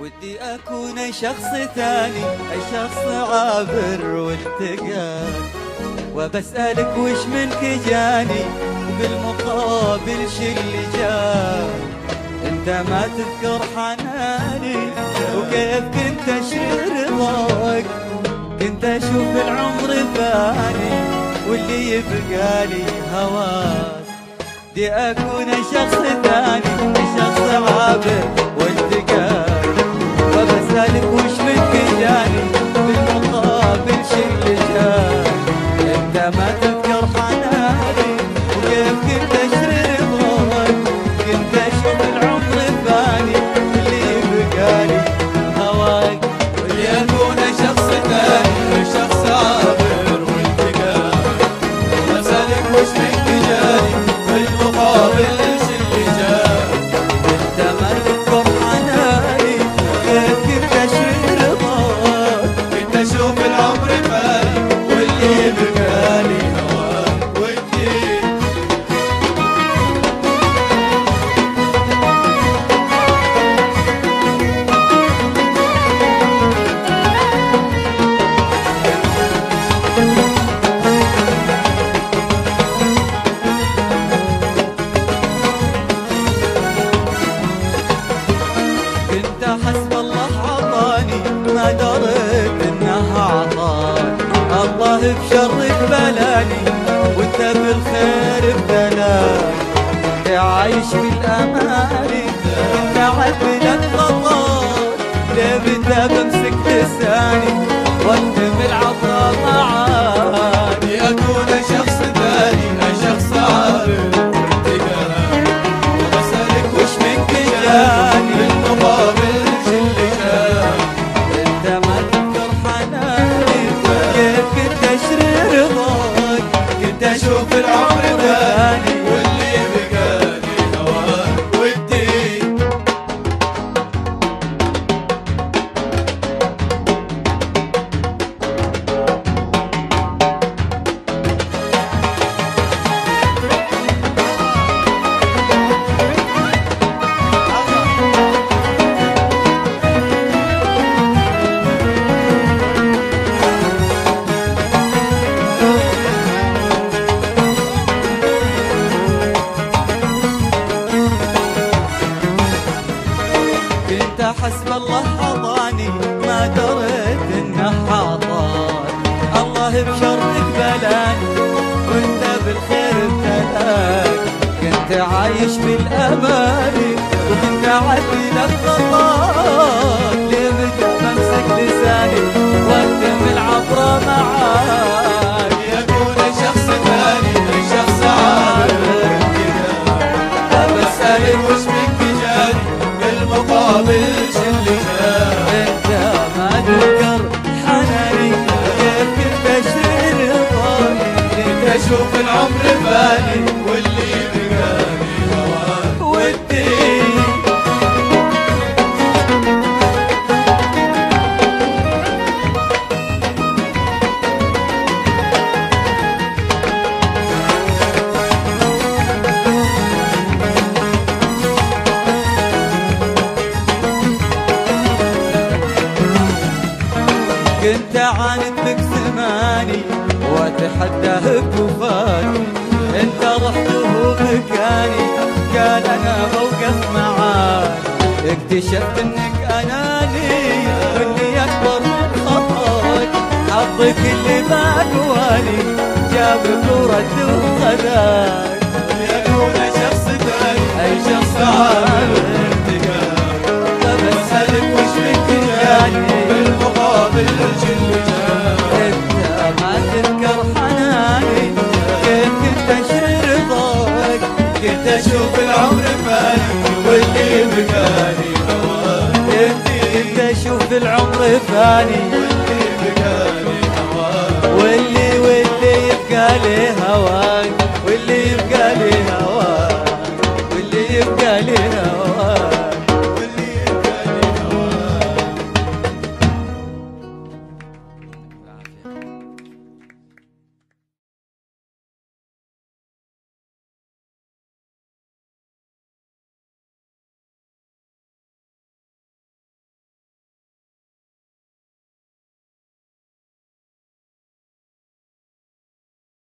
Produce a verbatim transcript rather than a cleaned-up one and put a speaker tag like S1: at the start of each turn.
S1: ودي أكون شخص ثاني، شخص عابر والتقاك، وبسألك وش منك جاني وبالمقابل شي اللي جاك. انت ما تذكر حناني وكيف كنت اشير رضاك، كنت اشوف العمر فاني واللي يبقالي هواك. دي اكون شخص ثاني، شخص عابر والتقاك، وبسألك وش منك جاني بالمقابل شي اللي جاك. انت ما تذكر حناني وكيف كنت اشير رضاك، كنت اشوف العمر فاني اللي يبقالي هواك.
S2: ودي اكون شخص ثاني، شخص عابر والتقاك، وبسألك وش منك جاني بالمقابل شي اللي جاك.
S1: انت ما تذكر حناني كيف كنت اشير رضاك،
S2: كنت اشوف العمر فاني واللي يبقالي هواك. ودي
S1: كنت حسب الله عطاني ما دريت انها عطاني. الله بشرك بلاني وانت بالخير ابتلاني، كنت عايش بالاماني كنت عبلك خطاك. ليه بدأ بمسك لساني واكتم العطا معاني.
S2: ودي اكون شخص ثاني، شخص عابر والتقاك، وبسألك وش منك جاني بالمقابل شي اللي جاك.
S1: انت ما تذكر حناني كيف كنت اشري رضاك، كنت
S2: اشوف العمر فاني واللي يبقالي هواك. ودي
S1: كنت حسب الله عطاني ما دريت انه عطاني. الله بشرك بلاني وانت بالخير ابتلاك، كنت عايش بالاماني وكنت عدي لك خطاك. ليه بدأ بمسك لساني واكتم العبرة معاك.
S2: ودي اكون شخص ثاني، شخص عابر والتقاك، وبسألك وش منك جاني بالمقابل شي اللي جاك.
S1: انت ما تذكر حناني كيف كنت اشير رضاك،
S2: كنت اشوف العمر فاني واللي يبقالي هواك.
S1: ودي كنت عاند بك زماني واتحداه بوفاني. انت رحت وهو بكاني قال انا بوقف معاك. اكتشفت انك اناني واللي اكبر من خطاك. حظك اللي ما قواني جابك ورد وخذاك.
S2: ودي اكون شخص ثاني،
S1: اي شخص
S2: عابر
S1: عابر
S2: والتقاك، وبسألك وش منك جاني بالمقابل شي اللي جاك.
S1: انت ما تذكر حناني كيف كنت اشير رضاك،
S2: كنت اشوف العمر فاني واللي يبقالي هواك.
S1: كنت اشوف العمر فاني
S2: واللي يبقالي هواك.
S1: واللي واللي يبقى لي